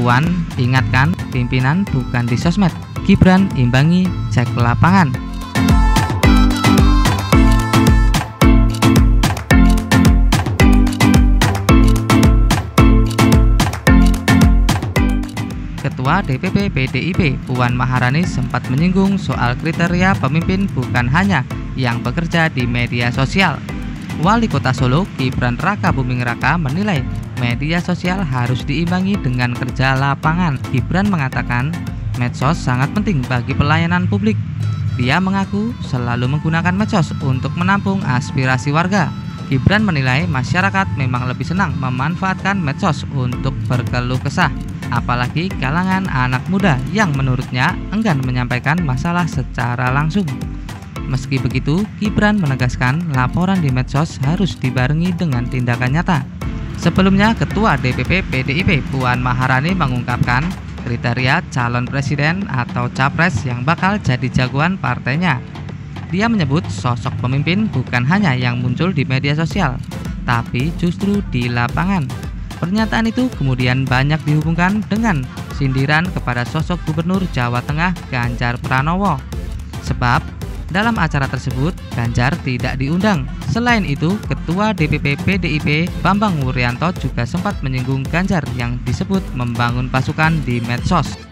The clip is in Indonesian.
Puan ingatkan pimpinan bukan di sosmed. Gibran imbangi cek lapangan. Ketua DPP PDIP Puan Maharani sempat menyinggung soal kriteria pemimpin bukan hanya yang bekerja di media sosial. Wali Kota Solo Gibran Rakabuming Raka menilai media sosial harus diimbangi dengan kerja lapangan. Gibran mengatakan medsos sangat penting bagi pelayanan publik. Dia mengaku selalu menggunakan medsos untuk menampung aspirasi warga. Gibran menilai masyarakat memang lebih senang memanfaatkan medsos untuk berkeluh kesah, apalagi kalangan anak muda yang menurutnya enggan menyampaikan masalah secara langsung. Meski begitu, Gibran menegaskan laporan di medsos harus dibarengi dengan tindakan nyata. Sebelumnya, Ketua DPP PDIP Puan Maharani mengungkapkan kriteria calon presiden atau capres yang bakal jadi jagoan partainya. Dia menyebut sosok pemimpin bukan hanya yang muncul di media sosial, tapi justru di lapangan. Pernyataan itu kemudian banyak dihubungkan dengan sindiran kepada sosok Gubernur Jawa Tengah Ganjar Pranowo. Sebab dalam acara tersebut Ganjar tidak diundang. Selain itu, Ketua DPP PDIP Bambang Wuryanto juga sempat menyinggung Ganjar yang disebut membangun pasukan di medsos.